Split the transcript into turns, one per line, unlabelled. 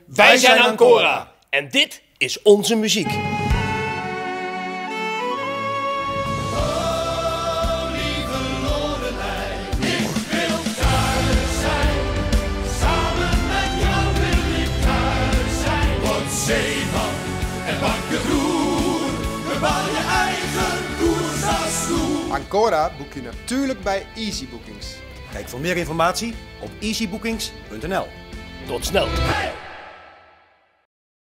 Wij zijn Ancora en dit is onze muziek.
Zeeman en bak het roer. Bepaal je eigen koers als stoel.
Ancora boek je natuurlijk bij Easy Bookings.
Kijk voor meer informatie op easybookings.nl.
Tot snel.
Hey!